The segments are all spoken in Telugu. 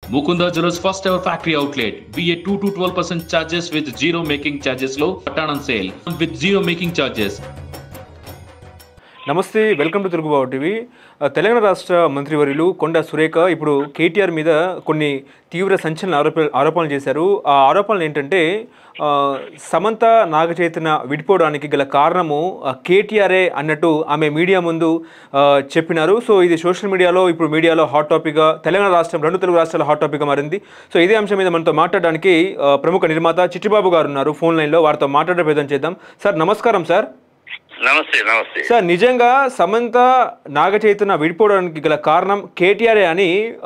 Mukunda Jewellers first ever factory outlet. BA 2 to 12% charges with zero making charges low. Return on sale with zero making charges. నమస్తే, welcome to Telugu Bava TV. Telangana రాష్ట్ర మంత్రివర్యులు కొండా సురేఖ ఇప్పుడు కేటీఆర్ మీద కొన్ని తీవ్ర సంచలన ఆరోపణలు చేశారు. ఆ ఆరోపణలు ఏంటంటే సమంత నాగచైతన్య విడిపోవడానికి గల కారణము కేటీఆర్ఏ అన్నట్టు ఆమె మీడియా ముందు చెప్పినారు. సో ఇది సోషల్ మీడియాలో ఇప్పుడు మీడియాలో హాట్ టాపిక్గా తెలంగాణ రాష్ట్రం రెండు తెలుగు రాష్ట్రాల హాట్ టాపిక్గా మారింది. సో ఇదే అంశం మీద మనతో మాట్లాడడానికి ప్రముఖ నిర్మాత చిట్టిబాబు గారు ఉన్నారు ఫోన్ లైన్లో. వారితో మాట్లాడే ప్రయత్నం చేద్దాం. సార్ నమస్కారం. సార్ నమస్తే. నమస్తే సార్, నిజంగా సమంత నాగచైతన్య విడిపోవడానికి గల కారణం కేటీఆర్ అని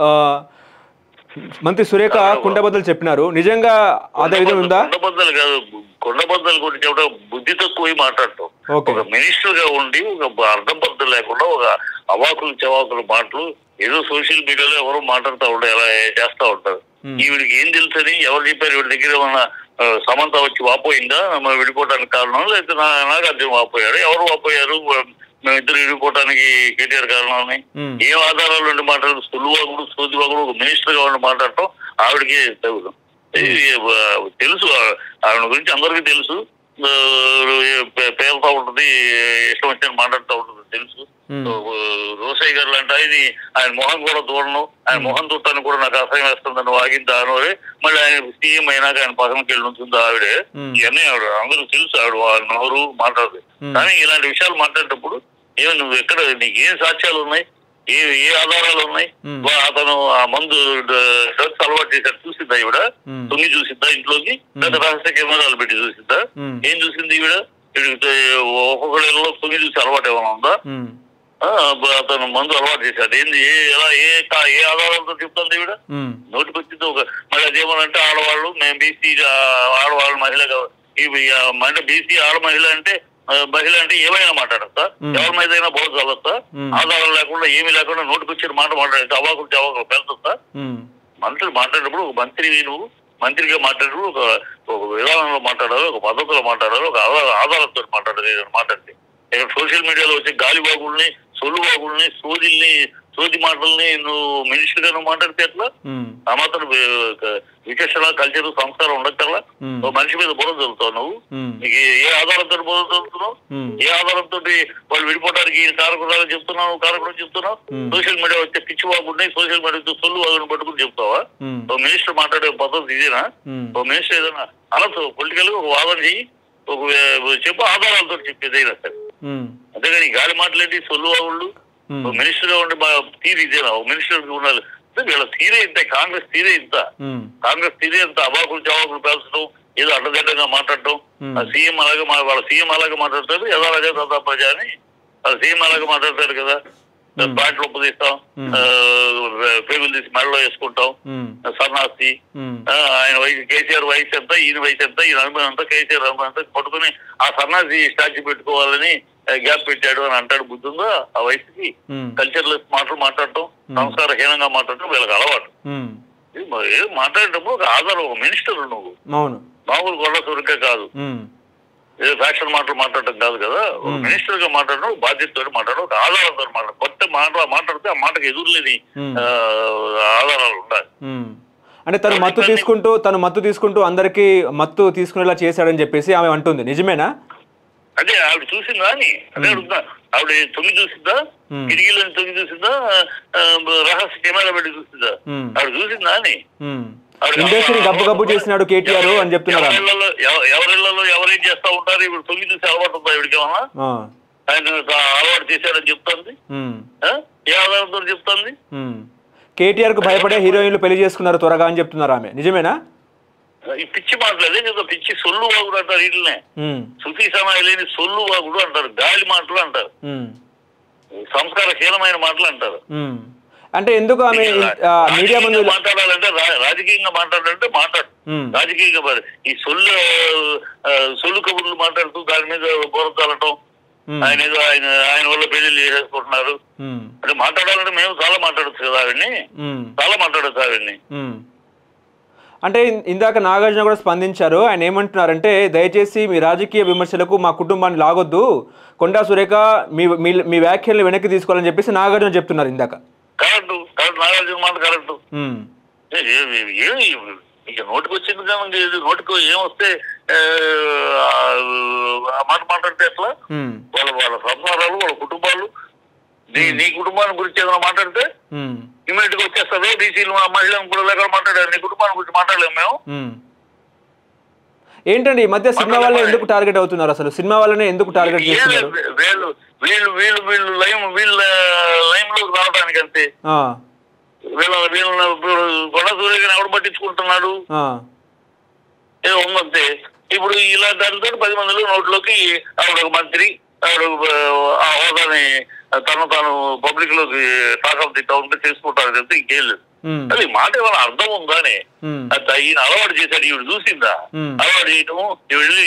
మంత్రి సురేఖ కుండబద్దలు చెప్పినారు. నిజంగా అదే విధంగా ఉందా? కుండబద్దలు కాదు, కుండబద్దలు గురించి కూడా బుద్ధి తక్కువ మాట్లాడటం. ఒక మినిస్టర్ గా ఉండి ఒక అర్థం పద్ధతి లేకుండా ఒక అవాకులు చవాకులు మాటలు ఏదో సోషల్ మీడియాలో ఎవరో మాట్లాడుతూ ఉంటారు, ఎలా చేస్తా ఉంటారు. వీడికి ఏం తెలుసని ఎవరు చెప్పారు? వీడి దగ్గర ఏమన్నా సమంత వచ్చి వాపోయిందా విడిపోవడానికి కారణం, లేకపోతే నాగార్జున వాపోయారు? ఎవరు వాపోయారు? మేమిద్దరు విడిపోవడానికి కేటీఆర్ కారణాలని ఏం ఆధారాలు ఉండి మాట్లాడు? సులువాగుడు సోదివాగుడు ఒక మినిస్టర్ గా ఉండి మాట్లాడటం ఆవిడకి తగుదాం. తెలుసు, ఆవిడ గురించి అందరికీ తెలుసు. పేరుతా ఉంటుంది, ఇష్టం వచ్చిన మాట్లాడుతూ ఉంటుంది, తెలుసు. రోసయ్య గారు లాంటి ఆయన మొహం కూడా చూడను, ఆయన మొహం చూడటానికి కూడా నాకు అసహ్యం వేస్తుందని వాగింది ఆనోరే. మళ్ళీ ఆయన సీఎం అయినాక ఆయన పక్కనకి వెళ్ళి ఉంటుంది ఆవిడే. ఇవన్నీ ఆవిడ అందరూ తెలుసు, ఆవిడ నోరు మాట్లాడదు. కానీ ఇలాంటి విషయాలు మాట్లాడేటప్పుడు ఏమి నువ్వు ఎక్కడ, నీకు ఏం సాక్ష్యాలు ఉన్నాయి, ఏ ఆధారాలు ఉన్నాయి? అతను ఆ మందు డ్రగ్స్ అలవాటు చేశాడు చూసిందా ఈవిడ? తొంగి చూసిద్దా ఇంట్లోకి? లేదా రహస్య కెమెరాలు పెట్టి చూసిద్దా? ఏం చూసింది ఈవిడ? ఒక్కొక్కళ్ళలో తొంగి చూసి అలవాటు ఏమైనా ఉందా? అతను మందు అలవాటు చేశాడు. ఏంది ఏ ఆధారాలతో చెప్తుంది ఈవిడ? నోటికి వచ్చింది ఒక. మళ్ళీ అదేమనంటే ఆడవాళ్ళు మేము బీసీ ఆడవాళ్ళు మహిళ అంటే బీసీ ఆడ మహిళ అంటే మహిళ అంటే ఏమైనా మాట్లాడతా, ఎవరి మీద అయినా బోధ చల్లొస్తా, ఆధారాలు లేకుండా ఏమీ లేకుండా నోటికి వచ్చిన మాట మాట్లాడితే అవాకులు చవాకులు పెంచుతా. మంత్రి మాట్లాడేటప్పుడు ఒక నువ్వు మంత్రిగా మాట్లాడేటప్పుడు ఒక విధానంలో మాట్లాడాలి, ఒక పద్ధతిలో మాట్లాడాలి, ఒక ఆధారాలతో మాట్లాడితే ఇక్కడ సోషల్ మీడియాలో వచ్చే గాలిబాగుల్ని, సొల్లుబాగుల్ని, సోది మాటల్ని నువ్వు మినిస్టర్ గా నువ్వు మాట్లాడితే ఎట్లా? ఆ మాత్రం విచక్షణ, కల్చర్, సంస్కారం ఉండక్కర్లా? మనిషి మీద బుర్ర చదువుతావు నువ్వు. నీకు ఏ ఆధారంతో బుర్ర చదువుతున్నావు? ఏ ఆధారంతో వాళ్ళు విడిపోవడానికి కారకురాలు చెప్తున్నావు, కారకుడు చెప్తున్నావు? సోషల్ మీడియా వచ్చే పిచ్చి బాగుంటాయి, సోషల్ మీడియా సొల్లు బాగుని పట్టుకుని చెప్తావా? ఓ మినిస్టర్ మాట్లాడే పద్ధతి ఇదేనా? ఓ మినిస్టర్ ఏదైనా అనొచ్చు, పొలిటికల్ గా ఒక వాదన చెయ్యి, ఒక చెప్పు, ఆధారాలతో చెప్పేదైనా సరే. అంతేగాని గాలి మాట్లాడి సొల్లు బాగుళ్ళు మినిస్టర్ గా ఉండి తీరు ఇదేనా? ఒక మినిస్టర్ ఉండాలి. వీళ్ళ తీరే ఇంత, కాంగ్రెస్ తీరే ఇంత, కాంగ్రెస్ తీరే ఇంత అవాకులు చవాకులు పేల్చడం, ఏదో అడ్డదిడ్డంగా మాట్లాడటం. సీఎం అలాగే వాళ్ళ సీఎం అలాగే మాట్లాడతారు, యథారాజా తథా ప్రజ అని వాళ్ళ సీఎం అలాగే మాట్లాడతారు కదా. ప్యాంట్లు ఉపదిస్తాం, పేగులు తీసి మెడలో వేసుకుంటాం, సన్నాసి. ఆయన వయసు కేసీఆర్ వయసు ఎంత, ఈయన వయసు ఎంత, ఈయన అనుభవం ఎంత, కేసీఆర్ అనుభవం ఎంత పట్టుకుని ఆ సన్నాసి స్టాచ్యూ పెట్టుకోవాలని గ్యాప్ పెట్టాడు అని అంటాడు. బుద్ధి ఉందా ఆ వయసుకి? కల్చర్ లెస్ మాటలు మాట్లాడటం, సంస్కారహీనంగా మాట్లాడటం వీళ్ళకి అలవాటు. మాట్లాడేటప్పుడు ఒక ఆధారం, ఒక మినిస్టర్ నువ్వు మామూలు గొడవ సురికే కాదు, ఏదో ఫ్యాక్షన్ మాటలు మాట్లాడటం కాదు కదా. ఒక మినిస్టర్ గా మాట్లాడడం, బాధ్యతతో మాట్లాడడం, ఒక ఆధారంతో మాట్లాడడం. కొత్త మాట్లాడితే ఆ మాటకు ఎదురులేని ఆధారాలు ఉండాలి. అంటే తను మత్తు తీసుకుంటూ అందరికి మత్తు తీసుకునేలా చేశాడని చెప్పేసి ఆమె అంటుంది. నిజమేనా? అదే ఆవిడ చూసిందా అని అదే అడుగుతా. ఆవిడ తొంగి చూసిందా? కిటికీలను తొంగి చూసిందా? రహస్య కెమెరా పెట్టి చూసిందా? ఆవిడ చూసిందా అని? గబ్బు చేసినాడు కేటీఆర్ అని చెప్తున్నారు. ఎవరిళ్లలో ఎవరేం చేస్తా ఉంటారు? ఇప్పుడు తొంగి చూసి అలవాటు ఉందా ఇవిడికి? ఏమన్నా ఆయన అలవాటు చేశారని చెప్తుంది. ఏ ఆధారంతో చెప్తుంది? కేటీఆర్ కు భయపడే హీరోయిన్లు పెళ్లి చేసుకున్నారు త్వరగా అని చెప్తున్నారు ఆమె. నిజమేనా? ఈ పిచ్చి మాటలేదే కదా, పిచ్చి సొల్లు వాగుడు అంటారు. వీటినే శృతి సమాయి లేని సొల్లు వాగుడు అంటారు, గాలి మాటలు అంటారు, సంస్కారహీనమైన మాటలు అంటారు. అంటే ఎందుకు ఆమె మీడియా ముందు మాట్లాడాలంటే, రాజకీయంగా మాట్లాడాలంటే మాట్లాడు. రాజకీయంగా ఈ సొల్లు కబుర్లు మాట్లాడుతూ దాని మీద బోరతాలటం, ఆయన వల్ల పెళ్లి చేసేసుకుంటున్నారు అంటే మాట్లాడాలంటే మేము చాలా మాట్లాడచ్చు కదా ఆవిడ్ని, చాలా మాట్లాడచ్చు ఆవిడ్ని. అంటే ఇందాక నాగార్జున కూడా స్పందించారు. ఆయన ఏమంటున్నారంటే, దయచేసి మీ రాజకీయ విమర్శలకు మా కుటుంబాన్ని లాగొద్దు, కొండా సురేఖ మీ వ్యాఖ్యలను వెనక్కి తీసుకోవాలని చెప్పేసి నాగార్జున చెప్తున్నారు ఇందాక. కరెక్ట్, నాగార్జున మాట కరెక్ట్. ఇక నోటికి వచ్చింది కానీ నోటికి ఏమొస్తే ఆ మాట మాట్లాడితే ఎట్లా? వాళ్ళ సంసారాలు, వాళ్ళ కుటుంబాలు, నీ కుటుంబాన్ని గురించి ఏదైనా మాట్లాడితే ఇమీడియట్ గా వచ్చేస్తారు. బీసీలు మహిళలను కూడా లేక మాట్లాడారు, నీ కుటుంబాన్ని గురించి మాట్లాడలేము మేము. ఏంటండి ఈ మధ్య సినిమా వాళ్ళే ఎందుకు టార్గెట్ అవుతున్నారు? అసలు సినిమా వాళ్ళనే ఎందుకు టార్గెట్ చేస్తున్నారు? వీళ్ళు లైమ్ లోకి రావడానికి అంతే. వీళ్ళ కొండ సూర్యగారిని ఎవడు పట్టించుకుంటున్నాడు? ఏదో ఉందంతే. ఇప్పుడు ఇలా దానితో 10 మందిలో నోట్లోకి ఆవిడ ఒక మంత్రి, ఆవిడ ఆ హోదాని తాను పబ్లిక్ లోకి టాక్ ఆఫ్ ది టౌన్ గా చేసుకుంటారు తప్పితే ఇంకేం లేదు. అది మాట ఏమైనా అర్థం ఉందానే? ఈయన అలవాటు చేశాడు, ఈవిడ చూసిందా? అలవాటు చేయటము, వెళ్ళి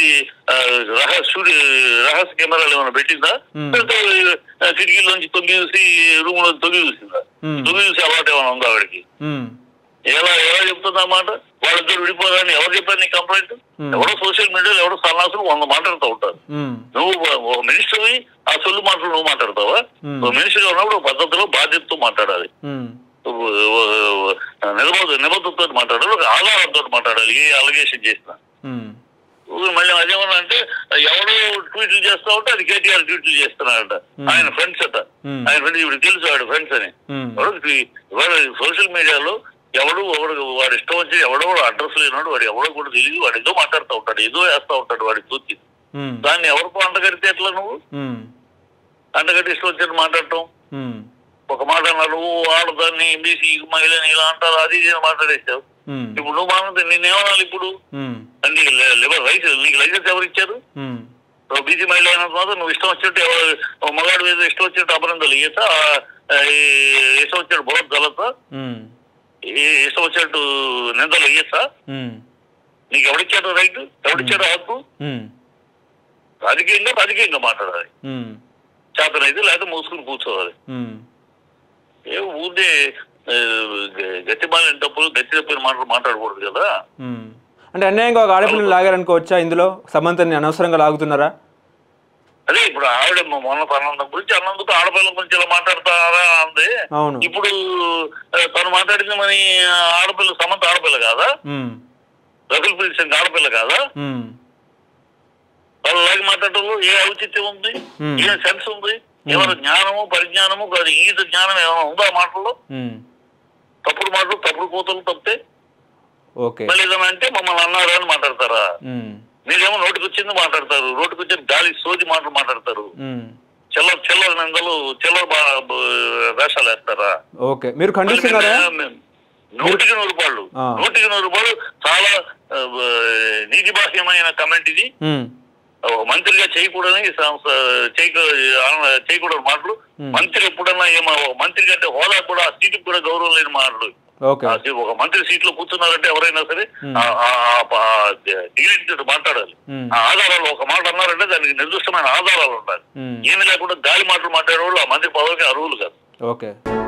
రహస్య కెమెరాలు ఏమైనా పెట్టిందా? కిటికీలోంచి తొంగి చూసి రూమ్ లో తొంగి చూసిందా? తొంగి చూసి అలవాటు ఏమైనా ఉందా ఆవిడకి? ఎలా చెప్తుందా మాట? వాళ్ళిద్దరు విడిపోదని ఎవరు చెప్పారు నీ కంప్లైంట్? ఎవరో సోషల్ మీడియాలో ఎవరో సన్నాసులు 100 మాట్లాడుతూ ఉంటారు. నువ్వు ఒక మినిస్టర్ ఆ సొల్లు మాటలు నువ్వు మాట్లాడతావా? ఒక మినిస్టర్ ఉన్నప్పుడు పద్ధతిలో బాధ్యతతో మాట్లాడాలి, నిబద్ధతతో మాట్లాడాలి, ఒక ఆధారంతో మాట్లాడాలి. ఏ అలిగేషన్ చేసినా మళ్ళీ అదేమన్నా అంటే ఎవరో ట్వీట్లు చేస్తా ఉంటే అది కేటీఆర్ ట్వీట్లు చేస్తున్నాడట, ఆయన ఫ్రెండ్స్ అట. ఆయన ఫ్రెండ్స్ ఇప్పుడు తెలుసు వాడు ఫ్రెండ్స్ అని. సోషల్ మీడియాలో ఎవడు వాడు ఇష్టం వచ్చి ఎవడో అడ్రస్ లేనాడు, వాడు ఎవడో కూడా తెలియదు, వాడు ఏదో మాట్లాడుతూ ఉంటాడు, ఏదో వేస్తా ఉంటాడు వాడికి చూసి. దాన్ని ఎవరికో అంటగడితే ఎట్లా? నువ్వు అంటగట్టి ఇష్టం వచ్చినట్టు మాట్లాడటం. ఒక మాట అన్నాడు, ఆడదాన్ని బీసీ మహిళని ఇలా అంటారు, అది మాట్లాడేసావు. ఇప్పుడు నువ్వు మాట్లాడితే నేనేమనాలి? ఇప్పుడు నీకు లైసెన్స్ ఎవరు ఇచ్చారు? బీసీ మహిళ అయినంత మాత్రం నువ్వు ఇష్టం వచ్చినట్టు మగాడు ఏదో ఇష్టం వచ్చినట్టు అభినందనలు ఇయ్యతా? ఇష్టం వచ్చినట్టు బుర్ర జలతా? ఇష్టం వచ్చినట్టు నిందలు ఇయ్యచ్చా? నీకు ఎవడిచ్చాడు రైట్? ఎవడిచ్చాడు హక్కు? రాజకీయంగా మాట్లాడాలి, చేతనైతే లేకపోతే మూసుకుని కూర్చోవాలి. ఏ ఊరికే గట్టిమాలిన తప్పులు గట్టి తప్పిన మాటలు మాట్లాడకూడదు కదా. అంటే అన్యాయంగా ఒక ఆడపిల్లని లాగారనుకోవచ్చా? ఇందులో సమంతని అనవసరంగా లాగుతున్నారా? అదే ఇప్పుడు ఆవిడ మొన్న తన గురించి అన్నందుకు ఆడపిల్లల గురించి ఇలా మాట్లాడతారా అంది. ఇప్పుడు తను మాట్లాడింది మరి ఆడపిల్ల, సమంత ఆడపిల్ల కాదా? రకుల్ ప్రీత్ సింగ్ ఆడపిల్ల కాదా? వాళ్ళలాగే మాట్లాడటంలో ఏ ఔచిత్యం ఉంది? ఏ సెన్స్ ఉంది? ఏమైనా జ్ఞానము పరిజ్ఞానము కాదు, ఈత జ్ఞానం ఏమైనా ఉందా మాటల్లో? తప్పుడు మాటలు, తప్పుడు కూతలు తప్పితే మళ్ళీ ఏదైనా అంటే మమ్మల్ని అన్నారా అని మాట్లాడతారా? మీరేమో నోటికి వచ్చింది మాట్లాడతారు, నోటికి వచ్చిన గాలి సోది మాటలు మాట్లాడతారు, చిల్లర నిందలు, చిల్లర వేషాలు వేస్తారా? నూటికి 100 రూపాయలు చాలా నీతిబాహ్యమైన కమెంట్ ఇది. మంత్రిగా చేయకూడని చేయకూడని మాటలు. మంత్రి ఎప్పుడన్నా మంత్రి కంటే హోదా కూడా ఆ సీటుకు కూడా గౌరవం లేని మాటలు. ఒక మంత్రి సీట్ లో కూర్చున్నారంటే ఎవరైనా సరే డిగ్రీ మాట్లాడాలి. ఆ ఆధారాలు ఒక మాట అన్నారంటే దానికి నిర్దిష్టమైన ఆధారాలు ఉండాలి. ఏమి లేకుండా గాలి మాటలు మాట్లాడే వాళ్ళు ఆ మంత్రి పదవికి అర్హులు కాదు.